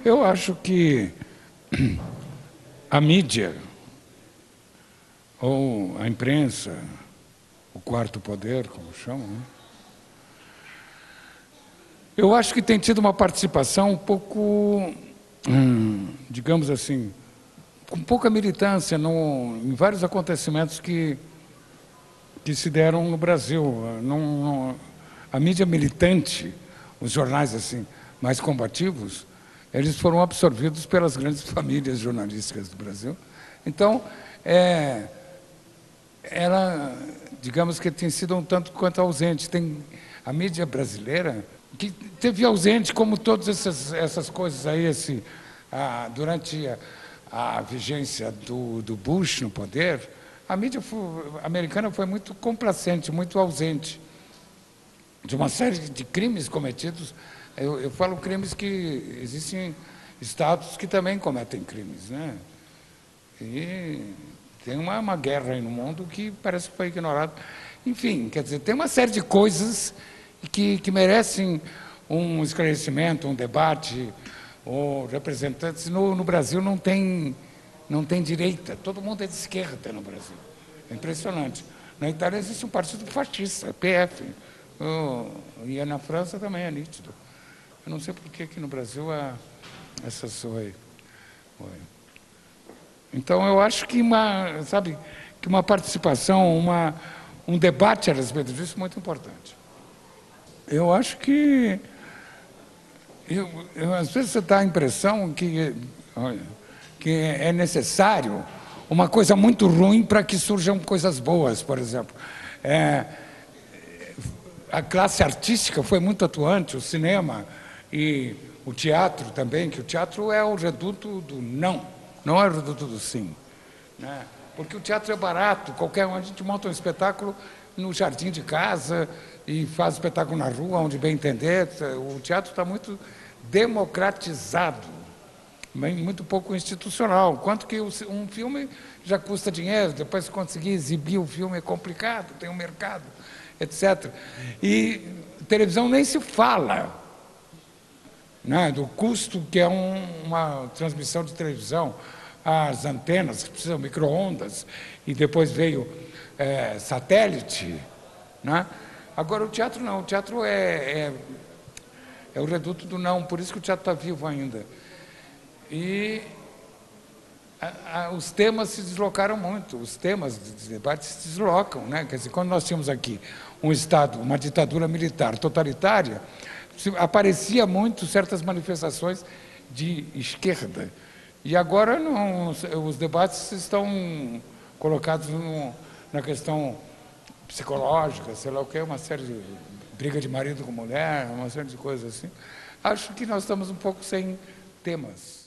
Eu acho que a mídia, ou a imprensa, o quarto poder, como chamam, né? Eu acho que tem tido uma participação um pouco, digamos assim, com pouca militância em vários acontecimentos que se deram no Brasil. A mídia militante, os jornais assim mais combativos, eles foram absorvidos pelas grandes famílias jornalísticas do Brasil. Então, ela, digamos que tem sido um tanto quanto ausente. Tem a mídia brasileira que teve ausente, como todas essas coisas aí, durante a vigência do Bush no poder, a mídia americana foi muito complacente, muito ausente de uma série de crimes cometidos. Eu falo crimes que existem estados que também cometem crimes, né? E tem uma guerra aí no mundo que parece que foi ignorada. Enfim, quer dizer, tem uma série de coisas que merecem um esclarecimento, um debate. Ou representantes no Brasil não tem direita, todo mundo é de esquerda no Brasil. É impressionante. Na Itália existe um partido fascista, PF. E na França também é nítido. Eu não sei por que aqui no Brasil essas foi. Então eu acho que uma participação, um debate a respeito disso é muito importante. Eu acho que às vezes você dá a impressão que é necessário uma coisa muito ruim para que surjam coisas boas, por exemplo. A classe artística foi muito atuante, o cinema e o teatro também, que o teatro é o reduto do não é o reduto do sim, né? Porque o teatro é barato, a gente monta um espetáculo no jardim de casa e faz espetáculo na rua, onde bem entender. O teatro está muito democratizado, muito pouco institucional, quanto que um filme já custa dinheiro, depois conseguir exibir o filme é complicado, tem um mercado, etc. E televisão nem se fala, né, do custo que é uma transmissão de televisão, as antenas que precisam micro-ondas, e depois veio satélite, né? Agora o teatro não, o teatro é o reduto do não, por isso que o teatro está vivo ainda. E os temas se deslocaram muito, os temas de debate se deslocam, né? Quer dizer, quando nós tínhamos aqui um Estado, uma ditadura militar totalitária, aparecia muito certas manifestações de esquerda. E agora não, os debates estão colocados na questão psicológica, sei lá o que, uma série de briga de marido com mulher, uma série de coisas assim. Acho que nós estamos um pouco sem temas.